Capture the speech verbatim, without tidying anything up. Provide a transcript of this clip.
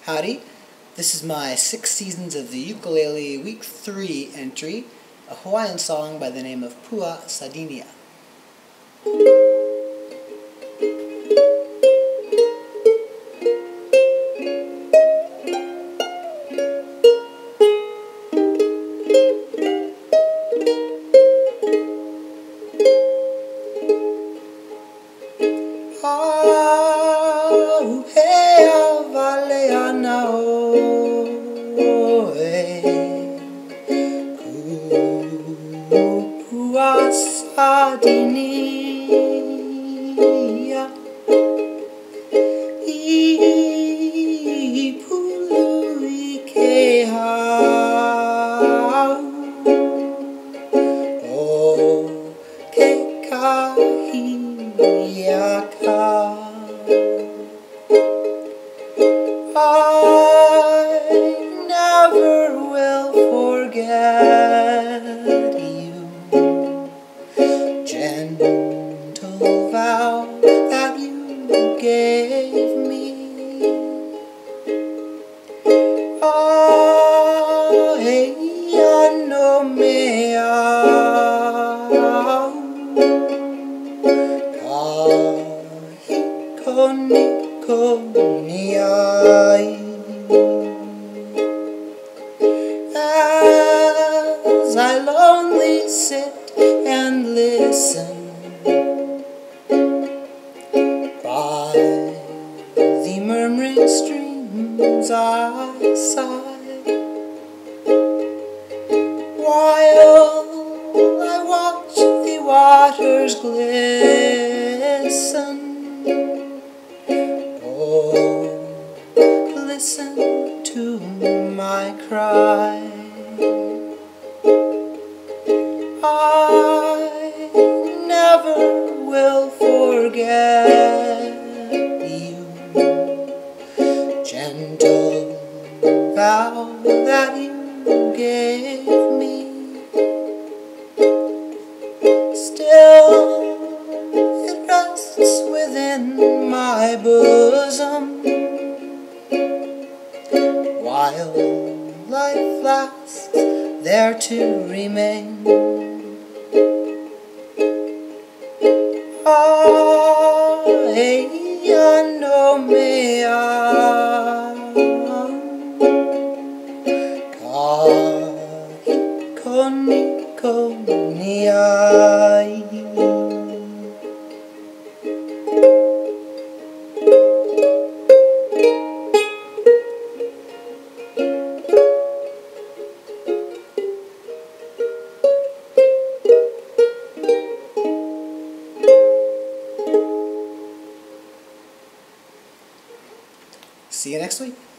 Howdy, this is my Six Seasons of the Ukulele Week three entry, a Hawaiian song by the name of Pua Sadinia. Oh, hey, oh, vale, ana, oh, hey. Pua Sadinia, I pulu I ke hau, o ke kahi a ka. I never will forget you, gentle vow that you gave me. Ai ano me au, kahi koni koni ai. As I lonely sit and listen by the murmuring streams, I sigh, while I watch the waters glisten. Oh, listen to my cry. I never will forget you, gentle vow that you gave me. Still it rests within my bosom, while life lasts there to remain. Ai ano me au, kahi koni koni ai. See you next week.